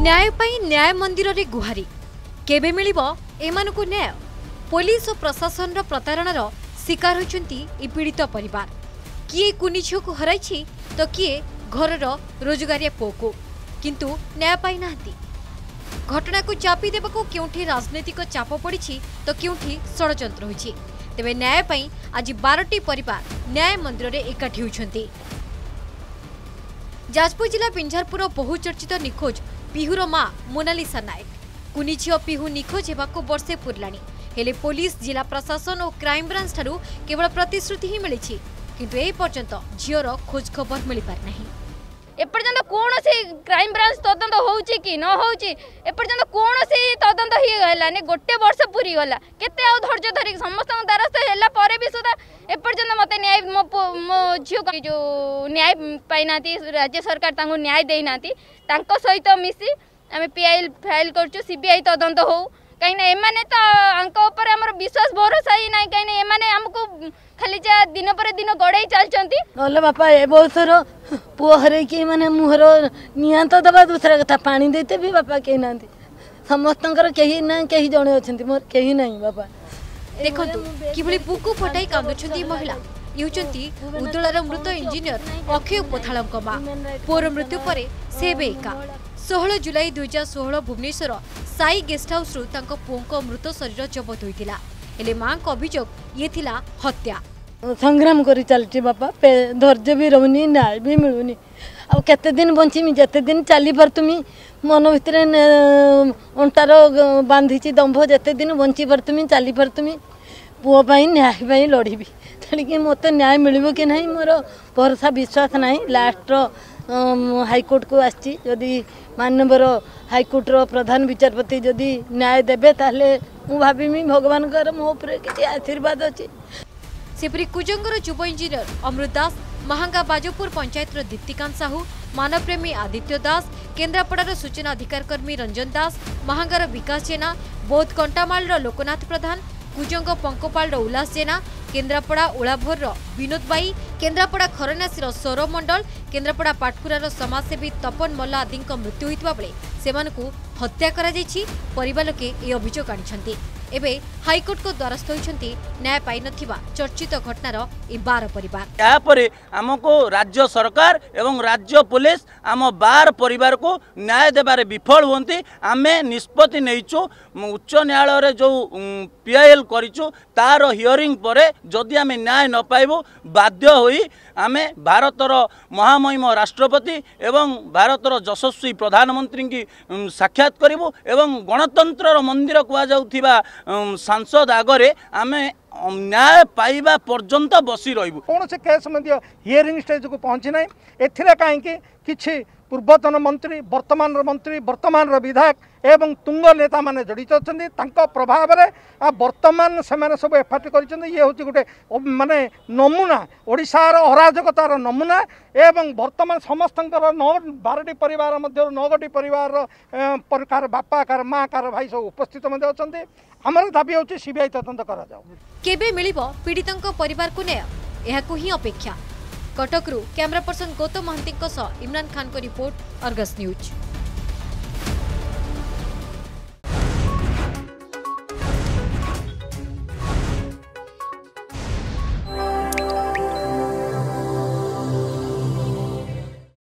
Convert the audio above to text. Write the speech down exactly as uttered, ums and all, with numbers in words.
न्याय पाई न्याय मंदिर रे गुहारी केबे मिलिबो एमानकु न्याय। पुलिस और प्रशासन रो प्रतारणार शिकार होचंती ए पीड़ित परिवार। किए कुनी झियो को हराइछि तो किए घरर रोजगारिया पुओ किंतु न्याय पाई नाहंती। घटना को चापी देबाको केउठी राजनीतिक चाप पड़िछि तो केउठी षडयंत्र होइछि। तेबे न्याय पाई आज बारटी परिवार न्याय मंदिर रे एकाठी होइछंती। जाजपुर जिला पिंझारपुर बहुचर्चित निखोज पिहुर मां मोनालिसा नायक कुनी झियो पिहु निखोज हेबाको वर्षे पुरलाणी। हेले पुलिस जिला प्रशासन और क्राइम ब्रांच ठारू केवल प्रतिश्रुति ही मिली किंतु ए पर्यंत झीर खोज खबर मिल पार नहीं। एपर्यंत कौन से क्राइम ब्रांच तदंत होउची कि न होउची एपर्यंत कौन से तदंत ही गलानी। गोटे वर्ष पूरी गला केते आ धैर्य धरिक समस्त द्वारस्थ हैला परे भी सुदा एपर्यंत मते न्याय मो मो झियो जो न्याय पाइनाती राज्य सरकार तांको न्याय देइनाती तांको सहित मिसी आमे पीआई फाइल करछु सीबीआई तदंत हो कहीं एमाने तो आंक ऊपर हमर विश्वास भरोसा ही नहीं कहीं एमाने हमको खाली जा दिन पर दिन गड़ाई चलचंती। नले बापा ए बौसर पुओ हरे कि माने मुहर निया तो दबा दूसरा कथा पानी देते भी बापा केही नांती समस्तंकर केही ना केही जणे अछंती मोर केही नहीं बापा। देखंतु किभली बुकु फटाई कांदुछंती महिला युचंती उदलार मृत इंजीनियर अक्षय पोथाळंक मा पुओर मृत्यु परे से बेका षोहल जुलाई दुई हजार षोहल भुवनेश्वर साई गेस्ट हाउस रु तांको पुओंको मृत शरीर जबत होइतिला। हेले मां को अभियोग ये थिला हत्या। संग्राम करी चलची बापा धैर्य भी रहनी न्याय भी मिलुनी अब केते दिन बंचीमी जेते दिन चली पर तुमी मन भितर अंटार बांधीची दंभ जेते दिन बंची पर तुमी चली पर तुमी पुओ पाई न्याय पाई लड़ीबी तेणिक मत न्याय मिलिबो कि नहीं मोर भरोसा विश्वास नहीं। लास्ट हाईकोर्ट को आसी जदि मानवर हाईकोर्ट रो प्रधान विचारपति जदि न्याय देबे ताले मु भाबिमी भगवान कर मो ऊपर किछि आशीर्वाद अछि। सेपरी कुजंगर युव इंजीनियर अमृत दास महांगा बाजोपुर पंचायत दीप्तिकांत साहू मानवप्रेमी आदित्य दास केन्द्रापड़ार सूचना अधिकार कर्मी रंजन दास महांगार विकास जेना बौद्ध कंटामाल लोकनाथ प्रधान कुजंग पंकोपाल उल्लास जेना केन्द्रापड़ा ओलाभोर विनोद बाई केन्द्रापड़ा खरनासी सौरभ मंडल केन्द्रापड़ा पाटकुरार समाजसेवी तपन मल्ला आदि मृत्यु होता बेले सेमानकु हत्या करा जायछि। परिवार लोके ए अभियोग आनिछन्ति। एबे हाईकोर्ट को द्वारस्थ होइछन्ति न्याय पाई नथिबा चर्चित घटनार ए बार परिवार। या परे हमको राज्य सरकार एवं राज्य पुलिस आम बार परिवार को न्याय देबारे विफल होंती आमे निष्पत्ति नैचु उच्च न्यायालय जो पीआईएल करिचु तार हियरिंग परे जदि आमे न्याय न पाइबो बाध्य होई आमे भारतर महामहिम राष्ट्रपति एवं भारतर यशस्वी प्रधानमंत्री की साक्षात करिबो एवं गणतंत्र मंदिर कुआ जाउथिबा सांसद आगरे आमे न्याय पाइबा पर्यंत बसी रहिबो। कौन से केस मध्य हियरिंग स्टेज को पहुंची ना एथिरे कहीं किछि पूर्वतन मंत्री वर्तमान मंत्री वर्तमान विधायक एवं तुंग नेता माने जड़ित अछंती तांको प्रभाव रे आ वर्तमान से माने सब एफआईआर करिसेंती। ये होची गुटे माने नमूना ओडिशार अराजकतार नमूना एवं वर्तमान समस्तंकर नौ बारटी परिवार मध्य नौगटी परिवार प्रकार बापा कार माँ कार भाई सब उपस्थित मध्य अछंती। हमर दाबी होची सीबीआई तदंत करा जाऊ। केबे मिलिबो पीड़ितंक परिवार को न्याय एहाकु ही अपेक्षा। कटकरू कैमरा पर्सन गौतम महांती इमरान खान को रिपोर्ट अर्गस न्यूज।